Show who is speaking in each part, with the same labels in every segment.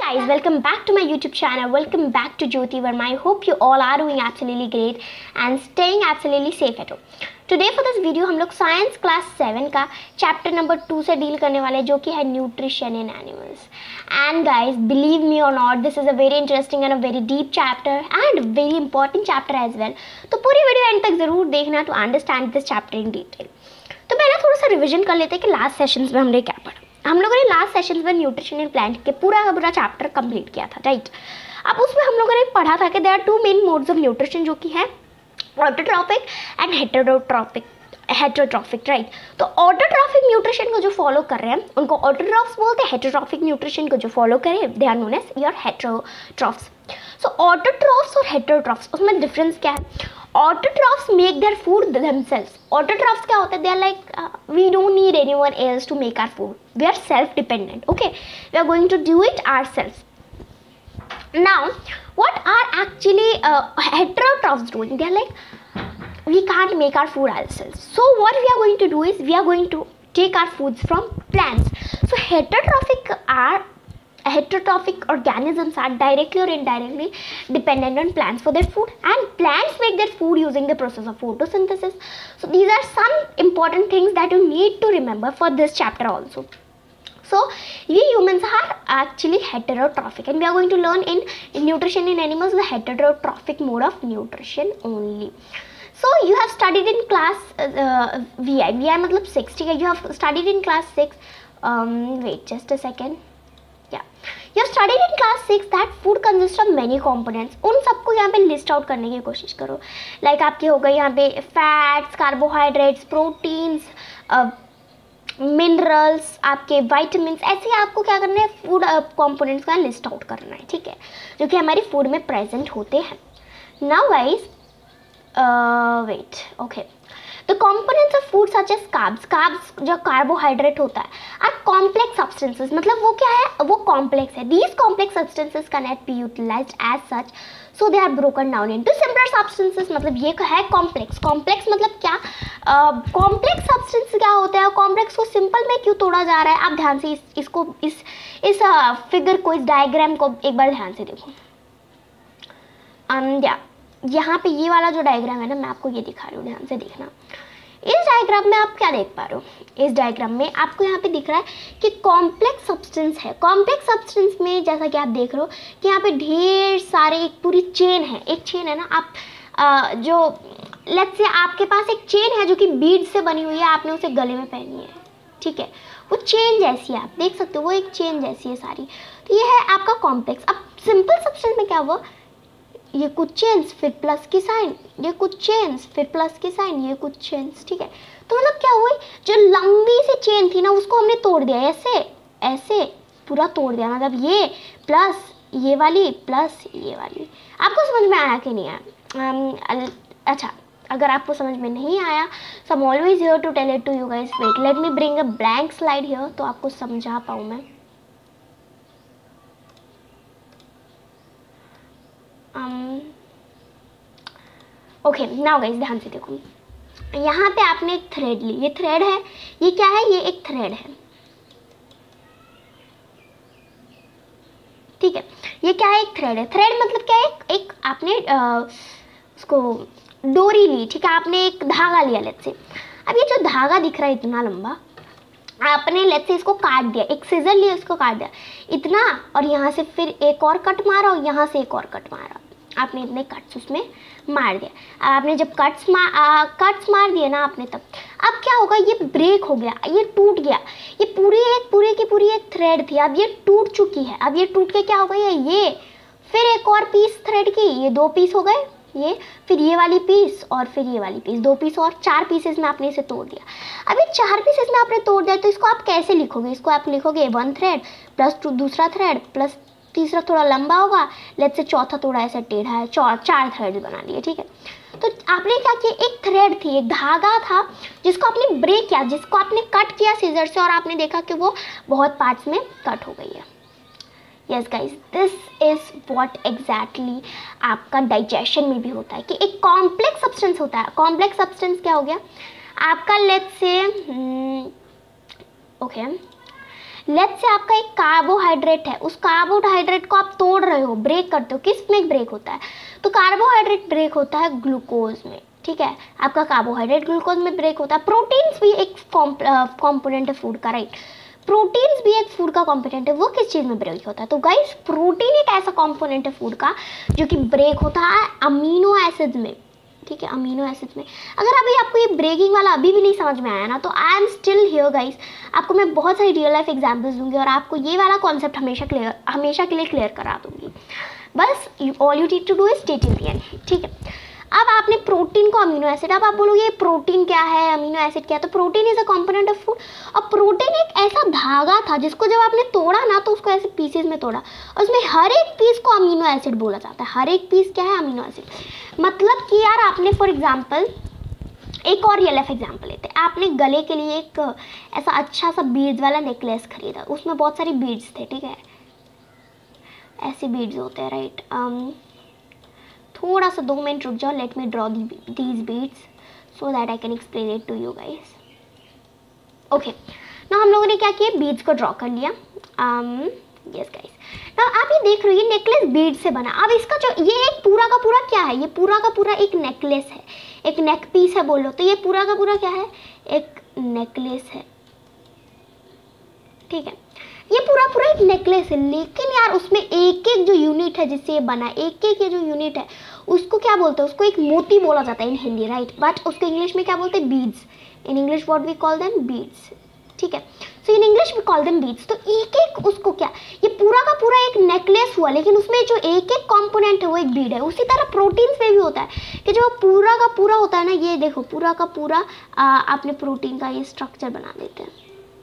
Speaker 1: guys, welcome back to my YouTube channel. Welcome back to Jyoti Verma. I hope you all are doing absolutely great and staying absolutely safe at home. Today for this video हम लोग science class 7 का chapter number 2 से deal करने वाले जो कि है nutrition in animals. And guys, believe me और not, this is a very interesting and a very deep chapter and very important chapter as well. तो पूरी वीडियो एंड तक ज़रूर देखना to understand this chapter in detail. तो पहले थोड़ा सा रिविजन कर लेते हैं कि लास्ट सेशंस में हमने क्या पढ़ा. हम लोगों ने लास्ट सेशन में न्यूट्रिशन इन प्लांट के पूरा का पूरा चैप्टर कंप्लीट किया था, राइट. अब उसमें हम लोगों ने पढ़ा था कि there are two main modes of nutrition जो कि है ऑटोट्रॉफिक एंड हेटेरोट्रॉफिक, राइट. तो ऑटोट्रॉफिक न्यूट्रिशन को जो फॉलो कर रहे हैं उनको ऑटोट्रॉफ्स बोलते हैं. हेटेरोट्रॉफिक न्यूट्रिशन को जो फॉलो करें they are known as your heterotrophs. So autotrophs और हेटेरोट्रॉफ्स, उसमें डिफरेंस क्या है? Autotrophs make their food themselves. Autotrophs क्या होता है? They are like we don't need anyone else to make our food. We are self-dependent. Okay, we are going to do it ourselves. Now, what are actually heterotrophs doing? They are like we can't make our food ourselves. So what we are going to do is we are going to take our foods from plants. So heterotrophic organisms are directly or indirectly dependent on plants for their food, and plants make their food using the process of photosynthesis. So these are some important things that you need to remember for this chapter also. So we humans are actually heterotrophic, and we are going to learn in nutrition in animals the heterotrophic mode of nutrition only. So you have studied in class VI मतलब 6, ठीक है. You have studied in class 6. Wait just a second. You have studied in class 6 that food consists of many components. उन सबको यहाँ पे list out करने की कोशिश करो. लाइक आपके हो गए यहाँ पे फैट्स, कार्बोहाइड्रेट्स, प्रोटीन्स, मिनरल्स, आपके वाइटामिन. ऐसे आपको क्या करना है? फूड कंपोनेंट्स का लिस्ट आउट करना है, ठीक है, जो कि हमारी फूड में प्रेजेंट होते हैं. Now guys, wait, okay. The components of food such as carbs जो कार्बोहाइड्रेट होता है are complex substances. मतलब वो क्या है? वो कॉम्प्लेक्स है. These complex substances cannot be utilized as such, so they are broken down into simpler substances. मतलब ये है कॉम्प्लेक्स. कॉम्प्लेक्स मतलब क्या? कॉम्प्लेक्स सब्सटेंस क्या होता है? कॉम्प्लेक्स को सिंपल में क्यों तोड़ा जा रहा है? आप ध्यान से इस फिगर को, इस डायग्राम को एक बार ध्यान से देखो. यहाँ पे ये वाला जो डायग्राम है ना, मैं आपको ये दिखा रही हूँ, ध्यान से देखना. इस डायग्राम में आप क्या देख पा रहे हो? इस डायग्राम में आपको यहाँ पे दिख रहा है कि कॉम्प्लेक्स सब्सटेंस है. कॉम्प्लेक्स सब्सटेंस में जैसा कि आप देख रहे हो कि यहाँ पे ढेर सारे, एक पूरी चेन है. एक चेन है ना, आप जो लेट्स से आपके पास एक चेन है जो कि बीड से बनी हुई है, आपने उसे गले में पहनी है, ठीक है. वो चेन जैसी है, आप देख सकते हो, वो एक चेन जैसी है सारी. तो ये है आपका कॉम्प्लेक्स. अब सिंपल सब्सटेंस में क्या हुआ? ये कुछ चेन्स फिर प्लस की साइन, ये कुछ चेन्स फिर प्लस की साइन, ये कुछ चेन्स, ठीक है. तो मतलब क्या हुई? जो लंबी सी चेन थी ना, उसको हमने तोड़ दिया. ऐसे पूरा तोड़ दिया. मतलब ये प्लस ये वाली प्लस ये वाली. आपको समझ में आया कि नहीं आया? अच्छा, अगर आपको समझ में नहीं आया, so I am always here to tell it to you guys. Wait, let me bring a blank slide here तो आपको समझा पाऊँ मैं. ओके, नाउ गाइस ध्यान से देखो. यहाँ पे आपने एक थ्रेड ली. ये थ्रेड है. ये क्या है? ये एक थ्रेड है, ठीक है. ये क्या है? एक थ्रेड है. थ्रेड मतलब क्या है? एक आपने उसको डोरी ली, ठीक है. आपने एक धागा लिया लेट्स से. अब ये जो धागा दिख रहा है इतना लंबा, आपने लेट्स से इसको काट दिया. एक सीजर लिया, इसको काट दिया इतना, और यहाँ से फिर एक और कट मारा, और यहाँ से एक और कट मारा. आपने इतने कट्स उसमें मार दिया. आपने जब कट्स मार दिए ना आपने, तब अब क्या होगा? ये ब्रेक हो गया, ये टूट गया. ये पूरी की पूरी एक थ्रेड थी, अब ये टूट चुकी है. अब ये टूट के क्या हो गई है? ये फिर एक और पीस थ्रेड की, ये 2 पीस हो गए. ये फिर ये वाली पीस और फिर ये वाली पीस, 2 पीस और 4 पीसेस में आपने इसे तोड़ दिया. अब ये 4 पीसेस में आपने तोड़ दिया, तो इसको आप कैसे लिखोगे? इसको आप लिखोगे 1 थ्रेड प्लस दूसरा थ्रेड प्लस तीसरा थोड़ा लंबा होगा, लेट्स से चौथा थोड़ा ऐसा टेढ़ा है. 4 थ्रेड बना लिए, ठीक है. तो आपने क्या किया? एक थ्रेड थी, एक धागा था, जिसको आपने ब्रेक किया, जिसको आपने कट किया सीजर से, और आपने देखा कि वो बहुत पार्ट्स में कट हो गई है. Yes guys, this is what exactly आपका डाइजेशन में भी होता है कि एक कॉम्प्लेक्स सब्सटेंस होता है. कॉम्प्लेक्स सब्सटेंस क्या हो गया आपका? Let's say okay, let's say आपका एक कार्बोहाइड्रेट है, उस कार्बोहाइड्रेट को आप तोड़ रहे हो, ब्रेक करते हो, किस में ब्रेक होता है? तो कार्बोहाइड्रेट ब्रेक होता है ग्लूकोज में, ठीक है, आपका कार्बोहाइड्रेट ग्लूकोज में ब्रेक होता है। प्रोटीन्स भी एक कॉम्पोनेंट है फूड का, राइट, प्रोटीन्स भी एक फूड का कॉम्पोनेंट है, वो किस चीज़ में ब्रेक होता है? तो गाइस प्रोटीन एक ऐसा कॉम्पोनेंट है फूड का जो कि ब्रेक होता है अमीनो एसिड्स में, ठीक है, अमीनो एसिड्स में। अगर अभी आपको ये ब्रेकिंग वाला अभी भी नहीं समझ में आया ना, तो I am still here guys, आपको मैं बहुत सारी रियल लाइफ एग्जांपल्स दूंगी और आपको ये वाला कॉन्सेप्ट हमेशा के लिए क्लियर करा दूंगी। बस all you need to do is stay till the end, ठीक है। अब आपने प्रोटीन को अमीनो एसिड, अब आप बोलोगे प्रोटीन क्या है, अमीनो एसिड क्या है? तो protein is a component of food. और प्रोटीन एक ऐसा धागा था जिसको जब आपने तोड़ा ना, तो उसको ऐसे पीसेस में तोड़ा और उसमें हर एक पीस को अमीनो एसिड बोला जाता है। हर एक पीस क्या है? Amino acid. मतलब कि यार आपने फॉर एग्जाम्पल एक और रियल लाइफ एग्जाम्पल लेते हैं, आपने गले के लिए एक ऐसा अच्छा सा बीड्स वाला नेकलेस खरीदा, उसमें बहुत सारी बीड्स थे, ठीक है, ऐसे बीड्स होते हैं, राइट। थोड़ा सा 2 मिनट रुक जाओ, let me draw these beads so that I can explain it to you guys. Okay, ना हम लोगों ने क्या किया, बीड्स को ड्रॉ कर लिया। यस गाइस, ना आप ये देख रहे हो, ये नेकलेस बीड से बना। अब इसका जो ये एक पूरा का पूरा क्या है, ये पूरा का पूरा एक नेकलेस है, एक नेक पीस है बोलो, तो ये पूरा का पूरा क्या है, एक नेकलेस है, ठीक है, ये पूरा पूरा एक नेकलेस है। लेकिन यार उसमें एक एक जो यूनिट है जिससे ये बना, एक एक ये जो यूनिट है उसको क्या बोलते हैं, उसको एक मोती बोला जाता है इन हिंदी, राइट, बट उसको इंग्लिश में क्या बोलते हैं, beads. In English what we call them, beads, ठीक है। So in English we call them beads. तो एक एक उसको क्या, ये पूरा का पूरा एक नेकलेस हुआ, लेकिन उसमें जो एक एक कंपोनेंट है वो एक बीड है। उसी तरह प्रोटीन्स में भी होता है कि जो पूरा का पूरा होता है ना, ये देखो पूरा का पूरा आपने प्रोटीन का ये स्ट्रक्चर बना देते हैं,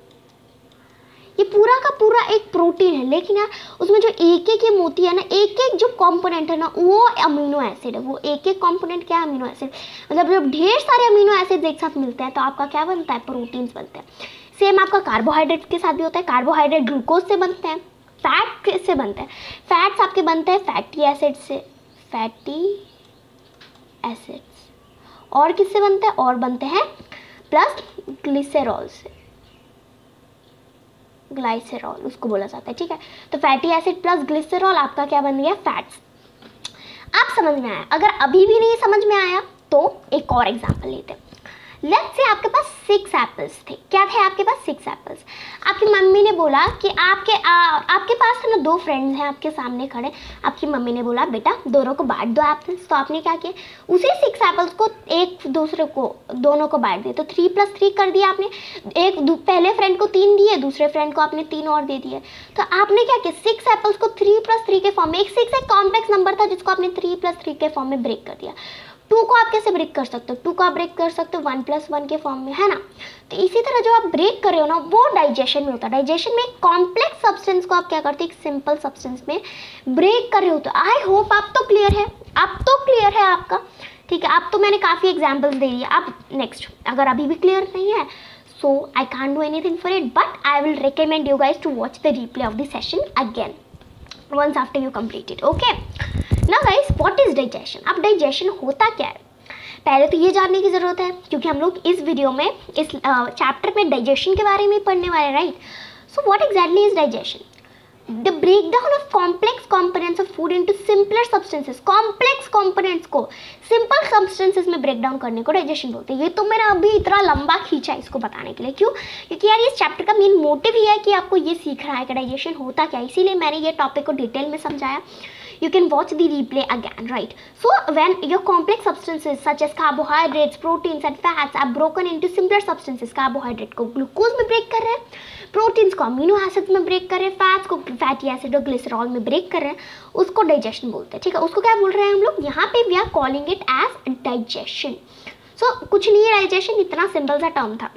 Speaker 1: ये पूरा का पूरा एक प्रोटीन है, लेकिन यार उसमें जो एक एक ये मोती है ना, एक एक जो कंपोनेंट है ना, वो अमीनो एसिड है। वो एक एक कंपोनेंट क्या है, अमीनो एसिड। मतलब जब ढेर सारे अमीनो एसिड एक साथ मिलते हैं तो आपका क्या बनता है, प्रोटीन्स बनते हैं। सेम आपका कार्बोहाइड्रेट के साथ भी होता है, कार्बोहाइड्रेट ग्लूकोज से बनते हैं, फैट किससे बनते हैं, फैट्स आपके बनते हैं फैटी एसिड से, फैटी एसिड्स, और किससे बनते हैं, और बनते हैं प्लस ग्लिसरॉल से, ग्लाइसेरॉल उसको बोला जाता है, ठीक है। तो फैटी एसिड प्लस ग्लिसरॉल आपका क्या बन गया, फैट्स। आप समझ में आया? अगर अभी भी नहीं समझ में आया तो एक और एग्जांपल लेते हैं। लेट्स से आपके पास 6 एप्पल्स थे। क्या थे आपके पास, 6 एप्पल्स। आपकी मम्मी ने बोला कि आपके पास है ना 2 फ्रेंड्स हैं आपके सामने खड़े। आपकी मम्मी ने बोला बेटा दोनों को बांट दो एप्पल्स। तो आपने क्या किया, उसी 6 एप्पल्स को एक दूसरे को दोनों को बांट दिए। तो 3 + 3 कर दिया आपने। पहले फ्रेंड को 3 दिए, दूसरे फ्रेंड को आपने 3 और दे दिए। तो आपने क्या किया, 6 एप्पल्स को 3 + 3 के फॉर्म में, 6 एक कॉम्प्लेक्स नंबर था जिसको आपने 3 + 3 के फॉर्म में ब्रेक कर दिया। 2 को आप कैसे ब्रेक कर सकते हो, 2 को आप ब्रेक कर सकते हो 1 + 1 के फॉर्म में, है ना। तो इसी तरह जो आप ब्रेक कर रहे हो ना, वो डाइजेशन में होता है। डाइजेशन में कॉम्प्लेक्स सब्सटेंस को आप क्या करते हो, एक सिंपल सब्सटेंस में ब्रेक कर रहे हो। तो आई होप आप तो क्लियर है, आप तो क्लियर है आपका, ठीक है। अब तो मैंने काफ़ी एग्जाम्पल्स दे दिए। अब नेक्स्ट, अगर अभी भी क्लियर नहीं है, so I can't do anything for it, but I will recommend you guys to watch the replay of the session again once after you complete it, okay? Now guys, what is digestion? अब digestion होता क्या है, पहले तो ये जानने की ज़रूरत है, क्योंकि हम लोग इस वीडियो में, इस चैप्टर में डाइजेशन के बारे में पढ़ने वाले, right. So what exactly is digestion? The breakdown of complex components of food into simpler substances. Complex components को सिंपल सब्सटेंसेस में ब्रेक डाउन करने को डाइजेशन बोलते हैं। ये तो मैंने अभी इतना लंबा खींचा इसको बताने के लिए, क्यों? क्योंकि यार इस चैप्टर का मेन मोटिव ही है कि आपको ये सीख रहा है कि डाइजेशन होता क्या, इसीलिए मैंने ये टॉपिक को डिटेल में समझाया। You can watch the replay again, right? So when your complex substances such as carbohydrates, proteins and fats are broken into simpler substances, carbohydrate को ग्लूकोज में ब्रेक कर रहे हैं, प्रोटीन्स को अमीनो एसिड्स में ब्रेक कर रहे हैं, फैट्स को फैटी एसिड और ग्लिसरॉल में ब्रेक कर रहे हैं, उसको डाइजेशन बोलते हैं, ठीक है। उसको क्या बोल रहे हैं हम लोग यहाँ पे, we are calling it as digestion. So कुछ नहीं है डाइजेशन, इतना सिंपल सा टर्म था।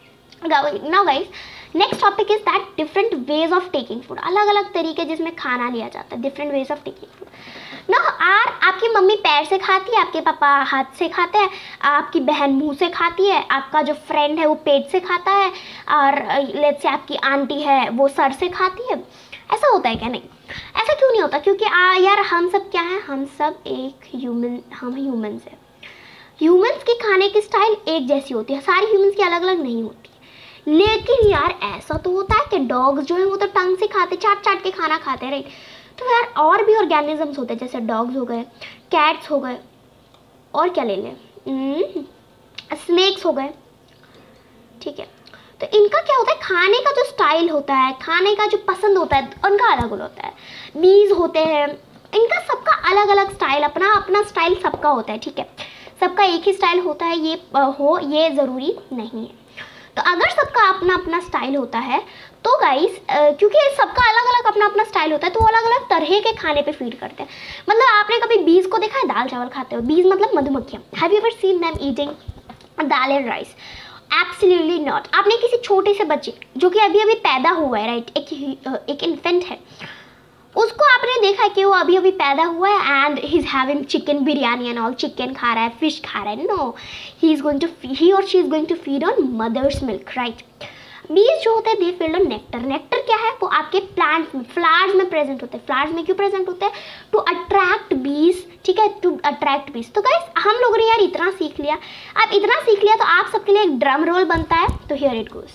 Speaker 1: Now guys, next topic is that different ways of taking food. अलग अलग तरीके जिसमें खाना लिया जाता है, different ways of taking food ना। आपकी मम्मी पैर से खाती है, आपके पापा हाथ से खाते हैं, आपकी बहन मुंह से खाती है, आपका जो फ्रेंड है वो पेट से खाता है, और लेट्स से आपकी आंटी है वो सर से खाती है। ऐसा होता है क्या? नहीं, ऐसा क्यों नहीं होता? क्योंकि यार हम सब क्या है, हम सब एक हम ह्यूमन्स हैं। ह्यूमन्स की खाने की स्टाइल एक जैसी होती है, सारी ह्यूमन्स की अलग अलग नहीं होती। लेकिन यार ऐसा तो होता है कि डॉग्स जो है वो तो टंग से खाते, चाट चाट के खाना खाते हैं, राइट। तो यार और भी ऑर्गेनिजम्स होते हैं, जैसे डॉग्स हो गए, कैट्स हो गए, और क्या ले लें, स्नेक्स हो गए, ठीक है। तो इनका क्या होता है, खाने का जो स्टाइल होता है, खाने का जो पसंद होता है, उनका अलग अलग होता है। बीज होते हैं, इनका सबका अलग अलग स्टाइल, अपना अपना स्टाइल सबका होता है, ठीक है। सबका एक ही स्टाइल होता है ये ज़रूरी नहीं है। तो अगर सबका अपना अपना स्टाइल होता है तो गाइस, क्योंकि सबका अलग अलग अपना अपना स्टाइल होता है, तो वो अलग अलग तरह के खाने पे फीड करते हैं। मतलब आपने कभी बीज को देखा है दाल चावल खाते हो? बीज मतलब मधुमक्खियाँ। Have you ever seen them eating dal and rice? Absolutely not. आपने किसी छोटे से बच्चे जो कि अभी अभी पैदा हुआ है, राइट, एक इन्फेंट है, उसको आपने देखा है कि वो अभी अभी पैदा हुआ है and he is having chicken biryani and all, chicken खा रहा है, फिश खा रहा है? नो, ही और she is going to feed on mother's milk, right. Bees जो होते हैं they feed on nectar. Nectar क्या है? वो आपके प्लांट्स में, फ्लावर्स में प्रेजेंट होते हैं। फ्लावर्स में क्यों प्रेजेंट होते हैं? टू अट्रैक्ट बीज, ठीक है, टू अट्रैक्ट बीज। तो गाइस हम लोगों ने यार इतना सीख लिया, अब इतना सीख लिया तो आप सबके लिए एक ड्रम रोल बनता है, तो here it goes.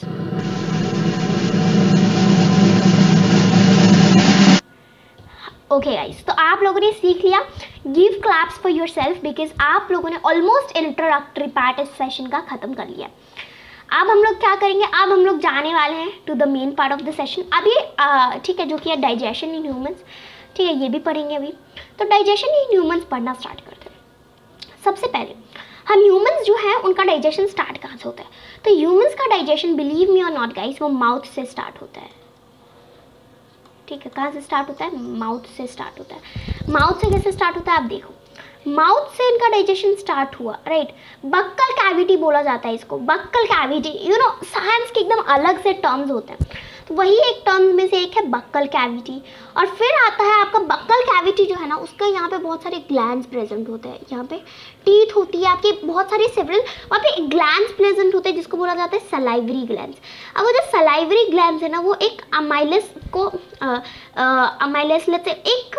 Speaker 1: Okay guys, तो आप लोगों ने सीख लिया। Give claps for yourself, because आप लोगों ने ऑलमोस्ट इंट्रोडक्टरी पार्ट इस सेशन का खत्म कर लिया। अब हम लोग क्या करेंगे, अब हम लोग जाने वाले हैं to the main part of the session. अब ये ठीक है, जो कि है डाइजेशन इन ह्यूमंस, ठीक है, ये भी पढ़ेंगे अभी। तो डाइजेशन इन ह्यूमंस पढ़ना स्टार्ट करते हैं। सबसे पहले हम ह्यूमंस जो है उनका डाइजेशन स्टार्ट कहाँ से होता है? तो ह्यूमंस का डाइजेशन, बिलीव मी और नॉट गाइस, वो माउथ से स्टार्ट होता है, ठीक है। कहाँ से स्टार्ट होता है? माउथ से स्टार्ट होता है। माउथ से कैसे स्टार्ट होता है आप देखो। माउथ से इनका डाइजेशन स्टार्ट हुआ, राइट। बक्कल कैविटी बोला जाता है इसको, buccal cavity. You know science के एकदम अलग से टर्म्स होते हैं, तो वही एक टर्म्स में से एक है बक्कल कैविटी। और फिर आता है आपका बक्कल कैविटी जो है ना, उसका यहाँ पे बहुत सारे ग्लैंड्स प्रेजेंट होते हैं। यहाँ पे टीथ होती है आपकी, बहुत सारी सेवरल वहाँ पे ग्लैंड्स प्रेजेंट होते हैं, जिसको बोला जाता है सलाइवरी ग्लैंड्स। अब वो जो सलाइवरी ग्लैंड्स है ना, वो एक अमाइलस को अमाइलस लेते एक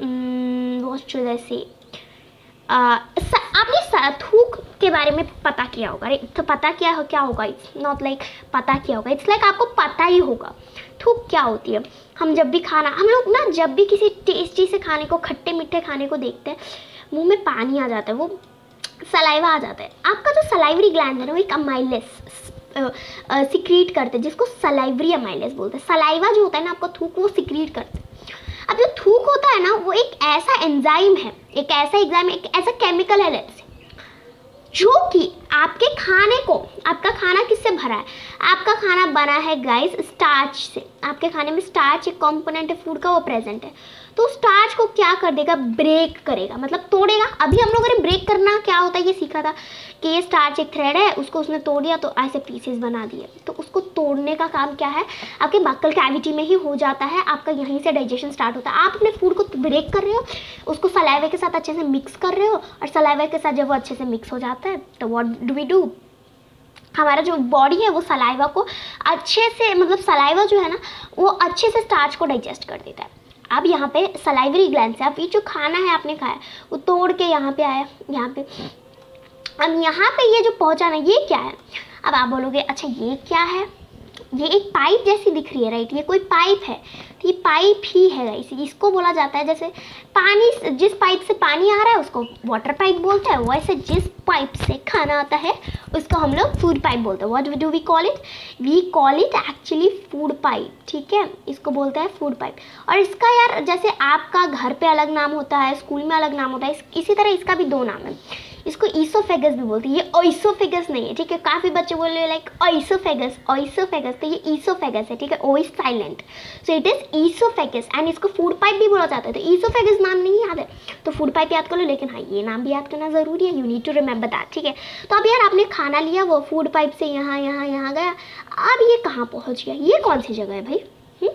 Speaker 1: आपने थूक के बारे में पता किया होगा, राइट। तो पता क्या होगा, इट्स नॉट लाइक पता किया होगा, इट्स लाइक आपको पता ही होगा थूक क्या होती है। हम जब भी हम लोग ना जब भी किसी टेस्टी से खाने को, खट्टे मीठे खाने को देखते हैं, मुंह में पानी आ जाता है, वो सलाइवा आ जाता है। आपका जो सलाइवरी ग्लैंड है ना, वो एक अमाइलस सिक्रीट करते हैं, जिसको सलाइवरी अमाइलस बोलते हैं। सलाइवा जो होता है ना आपका थूक, वो सिक्रीट करते हैं। अब जो थूक होता है ना, वो एक ऐसा एंजाइम है, एक ऐसा केमिकल है, लेट्स से, जो कि आपके खाने को, आपका खाना किससे भरा है? आपका खाना बना है गाइस स्टार्च से। आपके खाने में स्टार्च एक कंपोनेंट है फूड का, वो प्रेजेंट है। तो स्टार्च को क्या कर देगा? ब्रेक करेगा, मतलब तोड़ेगा। अभी हम लोगों ने ब्रेक करना क्या होता है ये सीखा था कि ये स्टार्च एक थ्रेड है, उसको उसने तोड़ दिया तो ऐसे पीसेस बना दिए। तो उसको तोड़ने का काम क्या है? आपके बक्कल कैविटी में ही हो जाता है, आपका यहीं से डाइजेशन स्टार्ट होता है। आप अपने फूड को ब्रेक कर रहे हो, उसको सलाइवा के साथ अच्छे से मिक्स कर रहे हो, और सलाइवा के साथ जब वो अच्छे से मिक्स हो जाता है तो व्हाट डू वी डू? हमारा जो बॉडी है वो सलाइवा को अच्छे से, मतलब सलाइवा जो है ना, वो अच्छे से स्टार्च को डाइजेस्ट कर देता है। अब यहाँ पे सलाइवरी ग्लैंड से आप ये जो खाना है आपने खाया, वो तोड़ के यहाँ पे आया, यहाँ पे। अब यहाँ पे ये जो पहुँचा ना, ये क्या है? अब आप बोलोगे अच्छा ये क्या है? ये एक पाइप जैसी दिख रही है, राइट। ये कोई पाइप है, तो ये पाइप ही है गाइस। इसको बोला जाता है, जैसे पानी, जिस पाइप से पानी आ रहा है उसको वाटर पाइप बोलते हैं, वैसे जिस पाइप से खाना आता है उसको हम लोग फूड पाइप बोलते हैं। What do we call it? We call it actually food pipe, ठीक है। इसको बोलते हैं फूड पाइप। और इसका यार, जैसे आपका घर पे अलग नाम होता है, स्कूल में अलग नाम होता है, इसी तरह इसका भी दो नाम है। इसको ईसोफेगस भी बोलते हैं। ये ओइसोफेगस नहीं है, ठीक है। काफ़ी बच्चे बोल रहे हैं लाइक ओइसोफेगस, तो ये ईसोफेगस है, ठीक है। O is silent, so it is oesophagus. And इसको फूड पाइप भी बोला जाता है। तो ईसोफेगस नाम नहीं याद है तो फूड पाइप याद कर लो, लेकिन हाँ ये नाम भी याद करना ज़रूरी है। You need to remember that, ठीक है। तो अब यार आपने खाना लिया, वो फूड पाइप से यहाँ गया, अब ये कहाँ पहुँच गया? ये कौन सी जगह है भाई?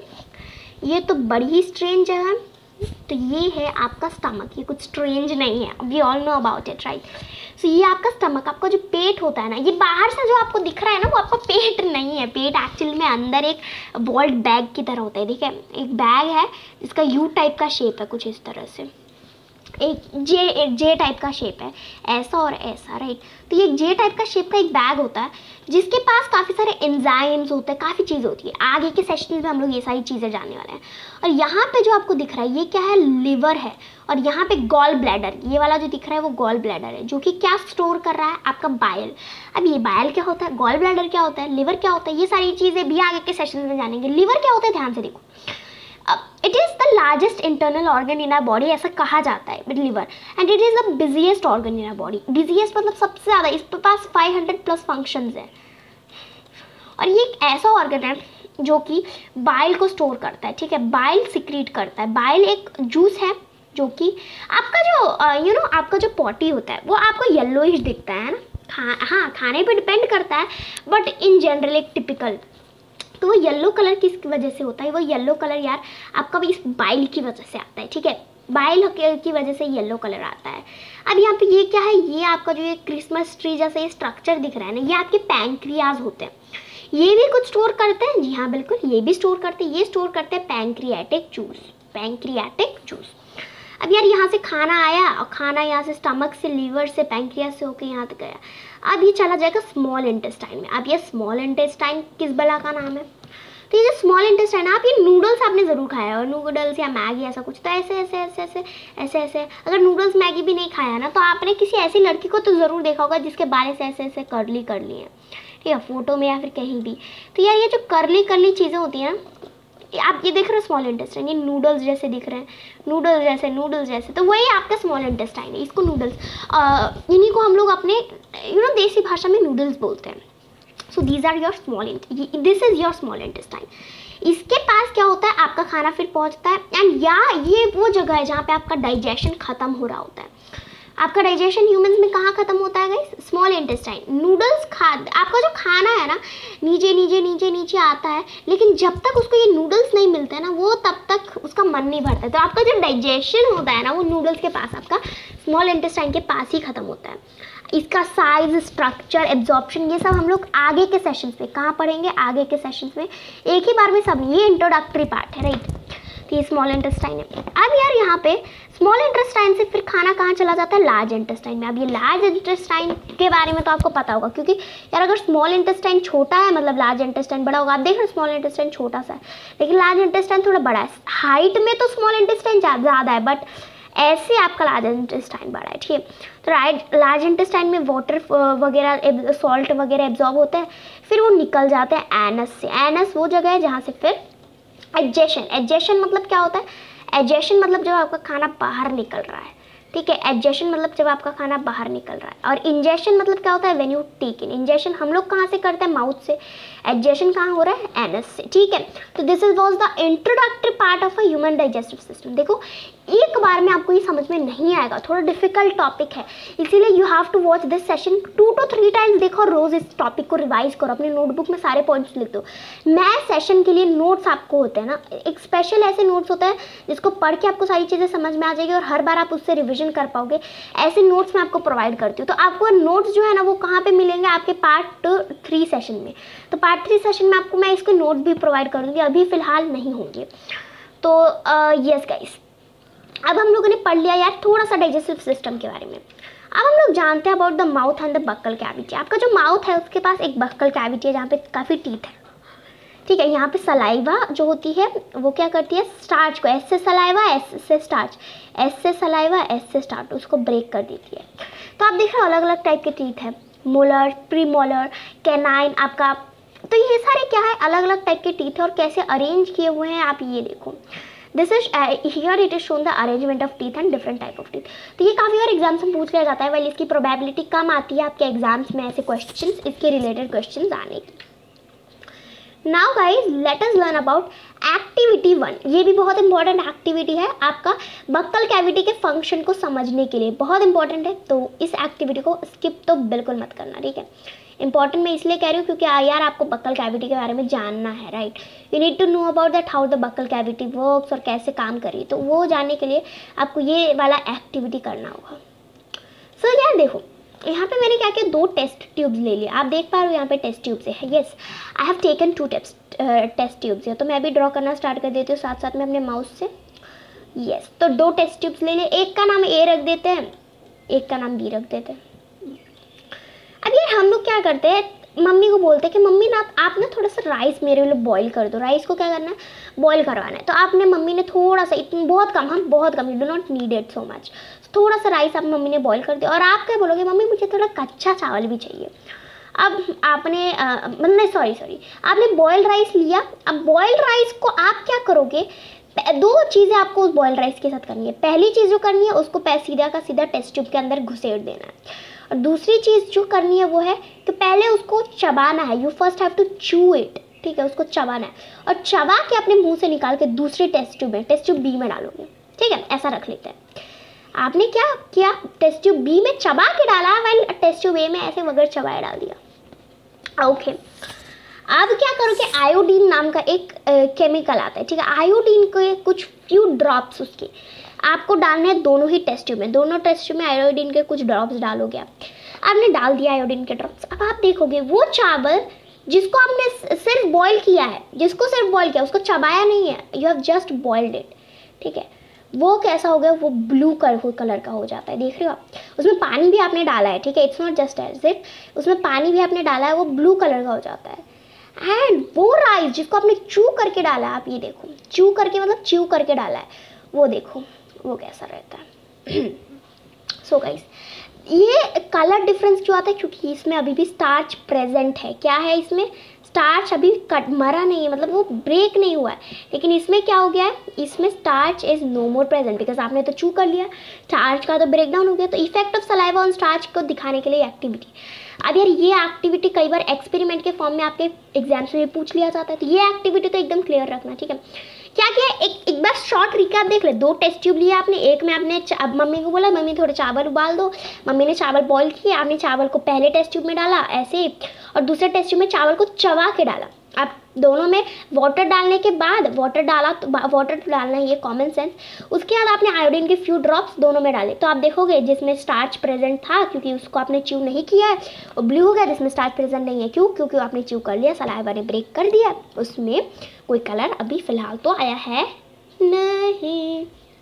Speaker 1: ये तो बड़ी ही स्ट्रेंज जगह है। तो ये है आपका स्टमक। ये कुछ स्ट्रेंज नहीं है, we all know about it, right. So ये आपका स्टमक, आपका जो पेट होता है ना, ये बाहर से जो आपको दिख रहा है ना, वो आपका पेट नहीं है। पेट एक्चुअली में अंदर एक बॉल्ड बैग की तरह होता है, ठीक है। एक बैग है जिसका यू टाइप का शेप है, कुछ इस तरह से, एक जे टाइप का शेप है, ऐसा और ऐसा, राइट। तो ये जे टाइप का शेप का एक बैग होता है जिसके पास काफ़ी सारे एंजाइम्स होते हैं, काफ़ी चीज़ होती है। आगे के सेशन में हम लोग ये सारी चीज़ें जानने वाले हैं। और यहाँ पे जो आपको दिख रहा है ये क्या है, लिवर है। और यहाँ पे गॉल ब्लैडर, ये वाला जो दिख रहा है वो गॉल ब्लैडर है, जो कि क्या स्टोर कर रहा है, आपका बाइल। अब ये बाइल क्या होता है, गॉल ब्लैडर क्या होता है, लिवर क्या होता है, ये सारी चीज़ें भी आगे के सेशन में जानेंगे। लिवर क्या होता है, ध्यान से देखो। It is the largest internal organ in our body, ऐसा कहा जाता है liver. And it is the busiest organ in our body. Busiest मतलब सबसे ज़्यादा, इसके पास 500+ फंक्शंस है। और ये एक ऐसा ऑर्गन है जो कि बाइल को स्टोर करता है, ठीक है, बाइल सिक्रीट करता है। बाइल एक जूस है जो कि आपका जो आपका जो पॉटी होता है वो आपको येलोइश दिखता है ना। हाँ, खाने पे डिपेंड करता है, बट इन जनरल एक टिपिकल, तो वो येलो कलर किस वजह से होता है, वो येलो कलर यार आपका इस बाइल की वजह से आता है, ठीक है, बाइल की वजह से येलो कलर आता है। अब यहाँ पे ये क्या है, ये आपका जो ये क्रिसमस ट्री जैसे ये स्ट्रक्चर दिख रहा है ना, ये आपके पैंक्रियाज होते हैं। ये भी कुछ स्टोर करते हैं, जी हाँ बिल्कुल, ये भी स्टोर करते हैं। ये स्टोर करते हैं पैंक्रियाटिक जूस, पैंक्रियाटिक जूस। अब यार यहाँ से खाना आया और खाना यहाँ से स्टमक से, लीवर से, पैंक्रियास से होकर यहाँ तक गया। अब ये चला जाएगा स्मॉल इंटेस्टाइन में। अब ये स्मॉल इंटेस्टाइन किस बला का नाम है, तो ये जो स्मॉल इंटेस्टाइन है, आप ये नूडल्स आपने ज़रूर खाया है, और नूडल्स या मैगी ऐसा कुछ, तो ऐसे ऐसे ऐसे ऐसे ऐसे ऐसे। अगर नूडल्स मैगी भी नहीं खाया ना, तो आपने किसी ऐसी लड़की को तो ज़रूर देखा होगा जिसके बाल से ऐसे ऐसे करली करली हैं, ठीक है, फोटो में या फिर कहीं भी। तो यार ये जो करली करली चीज़ें होती हैं ना, आप ये देख रहे हो स्मॉल इंटेस्टाइन, ये नूडल्स जैसे दिख रहे हैं, नूडल्स जैसे, तो वही आपका स्मॉल इंटेस्टाइन है। इसको नूडल्स, इन्हीं को हम लोग अपने देसी भाषा में नूडल्स बोलते हैं। So these are your this is your small intestine. इसके पास क्या होता है, आपका खाना फिर पहुंचता है, एंड या ये वो जगह है जहाँ पे आपका डाइजेशन खत्म हो रहा होता है। आपका डाइजेशन ह्यूमंस में कहाँ खत्म होता है गाइस, स्मॉल इंटेस्टाइन। नूडल्स आपका जो खाना है ना, नीचे नीचे नीचे नीचे आता है, लेकिन जब तक उसको ये नूडल्स नहीं मिलते हैं ना, वो तब तक उसका मन नहीं भरता है। तो आपका जो डाइजेशन होता है ना, वो नूडल्स के पास, आपका स्मॉल इंटेस्टाइन के पास ही खत्म होता है। इसका साइज, स्ट्रक्चर, एब्जॉर्प्शन, ये सब हम लोग आगे के सेशंस में कहाँ पढ़ेंगे, आगे के सेशंस में, एक ही बार में सब। ये इंट्रोडक्टरी पार्ट है, राइट। तो ये स्मॉल इंटेस्टाइन है। अब यार यहाँ पे स्मॉल इंटेस्टाइन से फिर खाना कहाँ चला जाता है, लार्ज इंटेस्टाइन में। अब ये लार्ज इंटेस्टाइन के बारे में तो आपको पता होगा, क्योंकि यार अगर स्मॉल इंटेस्टाइन छोटा है मतलब लार्ज इंटेस्टाइन बड़ा होगा। आप देख रहे हो स्मॉल इंटेस्टाइन छोटा सा है, लेकिन लार्ज इंटेस्टाइन थोड़ा बड़ा है। हाइट में तो स्मॉल इंटेस्टाइन ज़्यादा है, बट ऐसे आपका लार्ज इंटेस्टाइन बड़ा है, ठीक है। तो लार्ज इंटेस्टाइन में वाटर वगैरह, सॉल्ट वगैरह एब्जॉर्ब होता है, फिर वो निकल जाते हैं एनस से। एनस वो जगह है जहाँ से फिर एडजेशन मतलब क्या होता है, एडजेशन मतलब जब आपका खाना बाहर निकल रहा है, ठीक है। एडजेशन मतलब जब आपका खाना बाहर निकल रहा है। और इंजेशन मतलब क्या होता है, when you take in. Ingestion हम लोग कहाँ से करते हैं, माउथ से। एडजेशन कहाँ हो रहा है, एनस से, ठीक है। तो this is was the introductory part of a human digestive system. देखो एक बार में आपको ये समझ में नहीं आएगा, थोड़ा डिफिकल्ट टॉपिक है, इसीलिए you have to watch this session 2 to 3 times. देखो रोज इस टॉपिक को रिवाइज करो, अपनी नोटबुक में सारे पॉइंट्स लिख दो। मैथ सेशन के लिए नोट्स आपको होते हैं ना, एक स्पेशल ऐसे नोट्स होता है जिसको पढ़ के आपको सारी चीज़ें समझ में आ जाएगी और हर बार आप उससे रिविजन कर पाओगे। ऐसे नोट्स मैं आपको प्रोवाइड करती हूँ। तो आपको नोट्स जो है ना वो कहाँ पे मिलेंगे, आपके पार्ट 3 सेशन में। तो पार्ट 3 सेशन में आपको मैं इसके नोट्स भी प्रोवाइड करूँगी, अभी फ़िलहाल नहीं होंगे। तो यस गाइस, अब हम लोगों ने पढ़ लिया यार थोड़ा सा डाइजेस्टिव सिस्टम के बारे में। अब हम लोग जानते हैं about the mouth and the buccal cavity. आपका जो माउथ है उसके पास एक बक्कल कैविटी है जहाँ पे काफ़ी टीथ है, ठीक है। यहाँ पे सलाइवा जो होती है वो क्या करती है, स्टार्च को, एस से सलाइवा, एस से स्टार्च, एस से सलाइवा, एस से स्टार्च, उसको ब्रेक कर देती है। तो आप देख रहे हो अलग अलग टाइप के टीथ है, मोलर, प्रीमोलर, कैनाइन आपका। तो ये सारे क्या है, अलग अलग टाइप के टीथ है और कैसे अरेंज किए हुए हैं आप ये देखो। This is here it is shown the arrangement of teeth and different type of teeth. तो ये काफ़ी बार एग्जाम्स में पूछ लिया जाता है, वाइल इसकी प्रोबेबिलिटी कम आती है आपके एग्जाम्स में ऐसे क्वेश्चंस, इसके रिलेटेड क्वेश्चंस आने की। Now guys let us learn about activity 1। ये भी बहुत इंपॉर्टेंट एक्टिविटी है आपका बक्कल कैविटी के फंक्शन को समझने के लिए, बहुत इंपॉर्टेंट है। तो इस एक्टिविटी को स्किप तो बिल्कुल मत करना, ठीक है। इंपॉर्टेंट मैं इसलिए कह रही हूँ क्योंकि यार आपको बक्कल कैविटी के बारे में जानना है, right. You need to know about that how the buccal cavity works और कैसे काम करी। तो वो जानने के लिए आपको ये वाला एक्टिविटी करना होगा। सो यार देखो यहाँ पे मैंने क्या किया, 2 टेस्ट ट्यूब्स ले लिए। आप देख पा रहे हो यहाँ पे टेस्ट ट्यूब्स है। Yes I have taken 2 test tubes है। तो मैं अभी ड्रॉ करना स्टार्ट कर देती हूँ साथ साथ में अपने माउस से। यस, तो 2 टेस्ट ट्यूब्स ले लिए, एक का नाम ए रख देते हैं, एक का नाम बी रख देते हैं। अब यार हम लोग क्या करते हैं, मम्मी को बोलते हैं कि मम्मी ना आप ना थोड़ा सा राइस मेरे लिए बॉईल कर दो। राइस को क्या करना है, बॉईल करवाना है। तो आपने मम्मी ने थोड़ा सा, इतना बहुत कम, हम बहुत कम, you do not need it so much, थोड़ा सा राइस आप मम्मी ने बॉईल कर दिया। और आप क्या बोलोगे, मम्मी मुझे थोड़ा कच्चा चावल भी चाहिए। अब आपने मतलब सॉरी आपने बॉइल्ड राइस लिया। अब बॉइल्ड राइस को आप क्या करोगे, 2 चीज़ें आपको उस बॉइल्ड राइस के साथ करनी है। पहली चीज़ जो करनी है, उसको सीधा का सीधा टेस्ट ट्यूब के अंदर घुसेड़ देना है। और दूसरी चीज़ जो करनी है वो है कि पहले उसको चबाना है, you first have to chew it, ठीक है, उसको चबाना है। और चबा के अपने मुंह से निकाल के दूसरे टेस्ट ट्यूब बी में डालोगे, ठीक है, ऐसा रख लेते हैं। आपने क्या किया, टेस्ट ट्यूब बी में चबा के डाला, वैल टेस्ट ट्यूब ए में ऐसे वगैरह चबाए डाल दिया। ओके, अब क्या करोगे, आयोडीन नाम का एक केमिकल आता है, ठीक है। आयोडीन के कुछ फ्यू ड्रॉप्स उसके आपको डालने हैं दोनों ही टेस्ट ट्यूब में। दोनों टेस्ट ट्यूब में आयोडीन के कुछ ड्रॉप्स डालोगे आप। आपने डाल दिया आयोडीन के ड्रॉप्स। अब आप देखोगे वो चावल जिसको आपने सिर्फ बॉईल किया है, उसको चबाया नहीं है, you have just boiled it, ठीक है, वो कैसा हो गया, वो ब्लू कलर का हो जाता है। देख रहे हो आप, उसमें पानी भी आपने डाला है, ठीक है, it's not just as it, उसमें पानी भी आपने डाला है, वो ब्लू कलर का हो जाता है। एंड वो राइस जिसको आपने चू करके डाला है, आप ये देखो, चू करके डाला है, वो देखो वो कैसा रहता है। सो गाइस, ये कलर डिफरेंस क्यों आता है, क्योंकि इसमें अभी भी स्टार्च प्रेजेंट है। क्या है इसमें, स्टार्च अभी मरा नहीं है, मतलब वो ब्रेक नहीं हुआ है। लेकिन इसमें क्या हो गया है, इसमें starch is no more present, because आपने तो चू कर लिया, स्टार्च का तो ब्रेक डाउन हो गया। तो effect of saliva on starch को दिखाने के लिए एक्टिविटी। अब यार ये एक्टिविटी कई बार एक्सपेरिमेंट के फॉर्म में आपके एग्जाम्स में पूछ लिया जाता है, तो ये एक्टिविटी तो एकदम क्लियर रखना, ठीक है। क्या किया, एक बार शॉर्ट रिकैप देख ले। 2 टेस्ट ट्यूब लिए आपने, एक में आपने अब मम्मी को बोला मम्मी थोड़े चावल उबाल दो, मम्मी ने चावल बॉईल किए, आपने चावल को पहले टेस्ट ट्यूब में डाला ऐसे, और दूसरे टेस्ट ट्यूब में चावल को चबा के डाला। आप दोनों में वाटर डालने के बाद, वाटर तो डालना ही है, कॉमन सेंस। उसके बाद आपने आयोडीन के फ्यू ड्रॉप्स दोनों में डाले, तो आप देखोगे जिसमें स्टार्च प्रेजेंट था, क्योंकि उसको आपने च्यू नहीं किया है, और ब्लू हो गया जिसमें स्टार्च प्रेजेंट नहीं है। क्यों, क्योंकि आपने च्यू कर लिया, सलाइवा ने ब्रेक कर दिया, उसमें कोई कलर अभी फिलहाल तो आया है नहीं।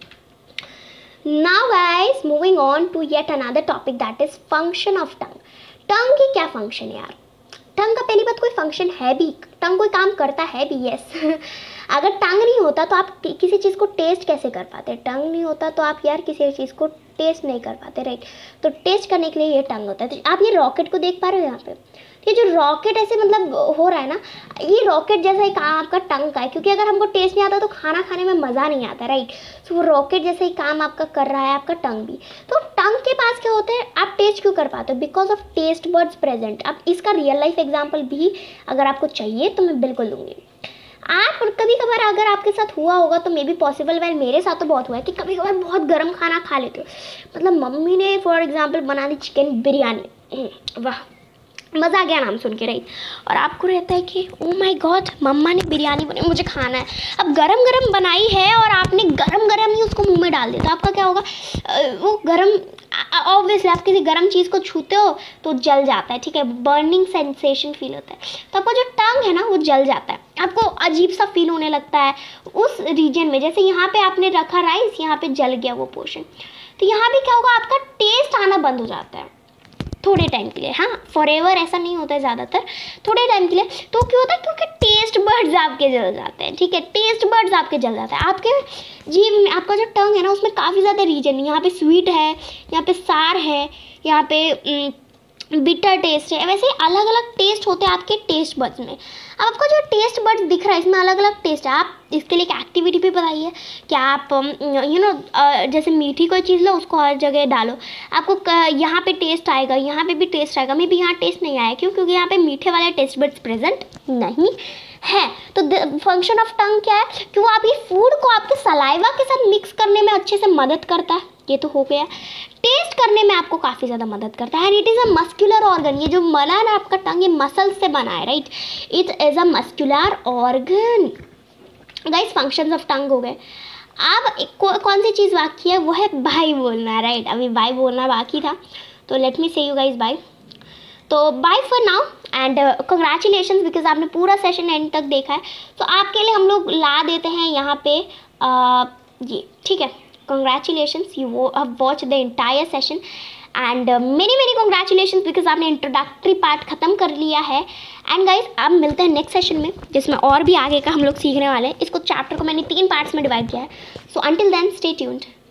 Speaker 1: Now guys, moving on to yet another topic, that is function of tongue. Tongue की क्या फंक्शन है यार, टंग का पहली बात कोई फंक्शन है भी, टंग कोई काम करता है भी, यस। अगर टंग नहीं होता तो आप किसी चीज़ को टेस्ट कैसे कर पाते, टंग नहीं होता तो आप यार किसी चीज़ को टेस्ट नहीं कर पाते, राइट। तो टेस्ट करने के लिए ये टंग होता है। तो आप ये रॉकेट को देख पा रहे हो यहाँ पे, ये जो रॉकेट ऐसे मतलब हो रहा है ना, ये रॉकेट जैसा ही काम आपका टंग का है, क्योंकि अगर हमको टेस्ट नहीं आता तो खाना खाने में मज़ा नहीं आता, राइट। तो वो रॉकेट जैसा ही काम आपका कर रहा है, आपका टंग भी। तो टंग के पास क्या होता है, आप टेस्ट क्यों कर पाते हो, because of taste buds present. अब इसका रियल लाइफ एग्जाम्पल भी अगर आपको चाहिए तो मैं बिल्कुल दूंगी। आप कभी कभार अगर आपके साथ हुआ होगा तो मे बी पॉसिबल, वेल मेरे साथ तो बहुत हुआ है कि कभी कभार बहुत गर्म खाना खा लेते हो। मतलब मम्मी ने फॉर एग्जांपल बना दी चिकन बिरयानी, वाह मज़ा आ गया नाम सुन के, राइट। और आपको रहता है कि ओ माय गॉड मम्मा ने बिरयानी बनाई, मुझे खाना है। अब गरम गरम बनाई है और आपने गरम गरम ही उसको मुंह में डाल दिया, तो आपका क्या होगा, वो गरम, ऑब्वियसली आप किसी गरम चीज़ को छूते हो तो जल जाता है, ठीक है, बर्निंग सेंसेशन फील होता है। तो आपका जो टंग है ना वो जल जाता है, आपको अजीब सा फील होने लगता है उस रीजन में। जैसे यहाँ पे आपने रखा राइस, यहाँ पे जल गया वो पोर्शन, तो यहाँ भी क्या होगा, आपका टेस्ट आना बंद हो जाता है थोड़े टाइम के लिए। हाँ, फॉरएवर ऐसा नहीं होता है, ज़्यादातर थोड़े टाइम के लिए। तो क्यों होता है, क्योंकि टेस्ट बर्ड्स आपके जल जाते हैं, ठीक है, टेस्ट बर्ड्स आपके जल जाते हैं। आपके जीभ में आपका जो टंग है ना उसमें काफ़ी ज़्यादा रीजन, यहाँ पे स्वीट है, यहाँ पे सार है, यहाँ पे बिटर टेस्ट है, वैसे अलग अलग टेस्ट होते हैं आपके टेस्ट बड्स में। अब आपका जो टेस्ट बड्स दिख रहा है इसमें अलग अलग टेस्ट है। आप इसके लिए एक एक्टिविटी भी बताइए कि आप जैसे मीठी कोई चीज़ लो उसको हर जगह डालो, आपको यहाँ पे टेस्ट आएगा, यहाँ पे भी टेस्ट आएगा। मे बी यहाँ टेस्ट नहीं आया, क्यों, क्योंकि यहाँ पे मीठे वाले टेस्ट बड्स प्रेजेंट नहीं है। तो फंक्शन ऑफ टंग क्या है कि वो आपकी फूड को आपके सलाइवा के साथ मिक्स करने में अच्छे से मदद करता है, ये तो हो गया। टेस्ट करने में आपको काफ़ी ज़्यादा मदद करता है। And it is a muscular organ, ये जो बना है ना आपका टंग, ये मसल से बना है, right. It is a muscular organ. Guys, functions of tongue हो गए। अब कौन सी चीज़ बाकी है, वो है बाय बोलना, राइट। अभी बाय बोलना बाकी था, तो let me say you guys bye. तो bye for now and congratulations, because आपने पूरा सेशन एंड तक देखा है। तो आपके लिए हम लोग ला देते हैं यहाँ पे ये, ठीक है। Congratulations, you have watch the entire session and many congratulations because आपने इंट्रोडक्टरी पार्ट ख़त्म कर लिया है। एंड गाइज अब मिलते हैं नेक्स्ट सेशन में, जिसमें और भी आगे का हम लोग सीखने वाले हैं। इसको चैप्टर को मैंने 3 पार्ट्स में डिवाइड किया है। So until then stay tuned.